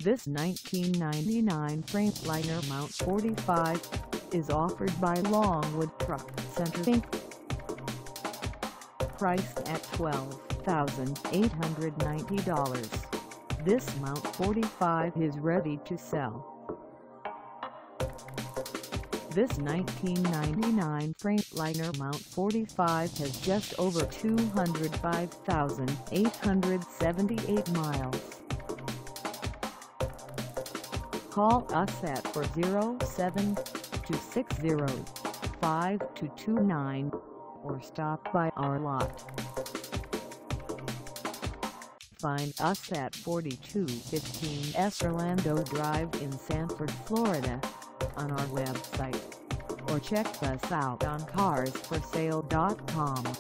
This 1999 Freightliner Mount 45 is offered by Longwood Truck Center Inc. Priced at $12,890, this Mount 45 is ready to sell. This 1999 Freightliner Mount 45 has just over 205,878 miles. Call us at 407-260-5229 or stop by our lot. Find us at 4215 Escalando Drive in Sanford, Florida, on our website, or check us out on carsforsale.com.